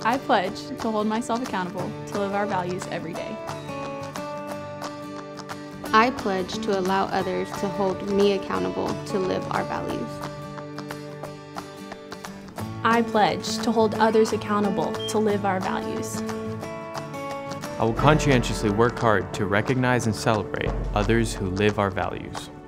I pledge to hold myself accountable to live our values every day. I pledge to allow others to hold me accountable to live our values. I pledge to hold others accountable to live our values. I will conscientiously work hard to recognize and celebrate others who live our values.